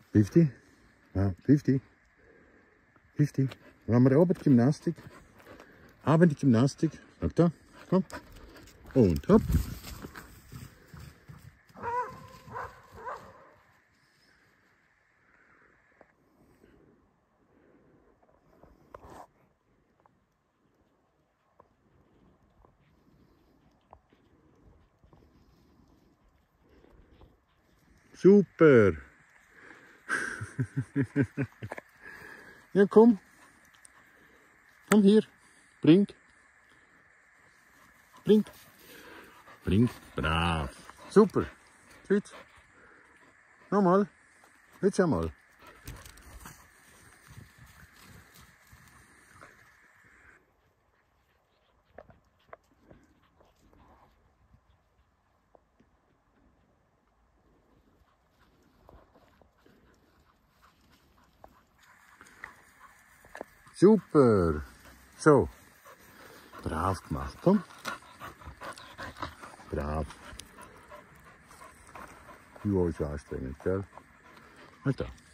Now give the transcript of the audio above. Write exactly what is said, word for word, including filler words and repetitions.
fünfzig. Ja, fünfzig. fünfzig. Dann haben wir Abendgymnastik. Abendgymnastik. Sag da. Komm. Und hopp. Super. Ja, komm. Komm hier. Bring. Bring. Bring. Brav. Super. Gut. Nochmal. Jetzt einmal. Super. So. Brav gemacht. Komm. Brav. Du warst anstrengend, gell? Halt da.